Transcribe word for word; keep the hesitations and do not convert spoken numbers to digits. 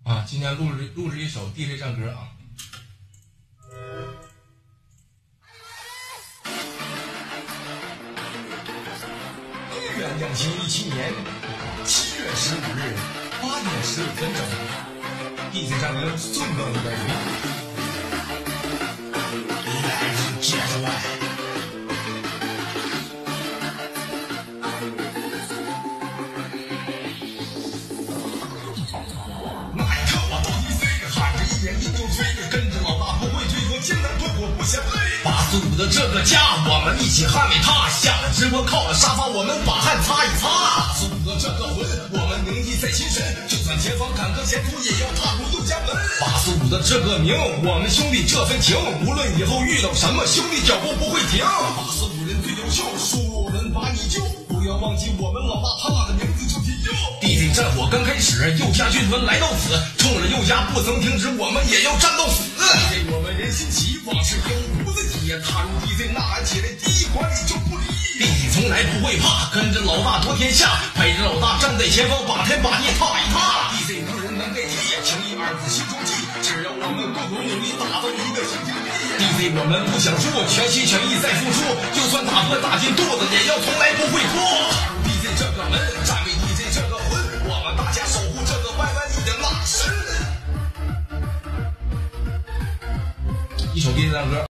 啊，今天录制录制一首 D J 战歌啊。 公元两千一七年七月十五日八点十五分整 ，D J 战歌送到你的耳边。Ladies and gentlemen。那一刻我到底飞，喊着一言一就追，跟着老大不会退缩，艰难困苦不嫌累。八四五的这个家，我们一起捍卫它。下了直播靠了沙发，我们把汗擦一擦。八四五的这个魂，我们铭记在心神，就算前方坎坷险阻，也要踏入六家门。八四五的这个名，我们兄弟这份情，无论以后遇到什么，兄弟脚步不会停。八四五人最优秀，输人把你救，不要忘记我们老大他的名字就提佑。D J 战火刚开始，佑家军团来到此，冲着佑家不曾停止，我们也要战到死。D J 我们人心齐，往事永不再提，踏入 D J 呐喊起来，第一关你就不离。D J 从来不会怕，跟着老大夺天下，陪着老大站在前方，把天把地踏一踏。D J 无人能代替，情义二字心中记，只要我们共同努力，打造一个新天地。D J 我们不想输，全心全意在付出，就算打破大金肚子，也要从来不会脱。踏入 D J 这个门，站为 D J 这个魂，我们大家守护这个歪歪你的那神。 一首 D J 战歌。